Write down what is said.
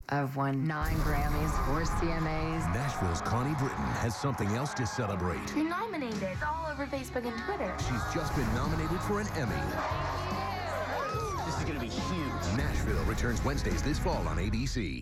I've won 9 Grammys, 4 CMAs. Nashville's Connie Britton has something else to celebrate. You're nominated. It's all over Facebook and Twitter. She's just been nominated for an Emmy. This is going to be huge. Nashville returns Wednesdays this fall on ABC.